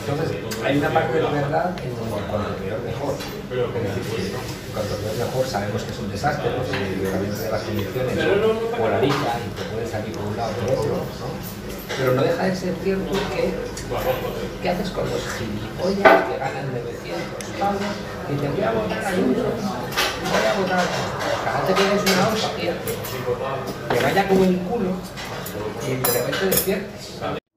Entonces, hay una parte de verdad en donde cuanto peor mejor. Es decir, cuanto peor mejor sabemos que es un desastre, porque realmente las condiciones polarizan y te puedes salir por un lado o por otro, ¿no? Pero no deja de ser cierto que ¿qué haces con los gilipollas que ganan 900 pavos y te voy a votar a Ayuso? Voy a votar a cada te quedes una hostia, que vaya como el culo y de repente despiertes.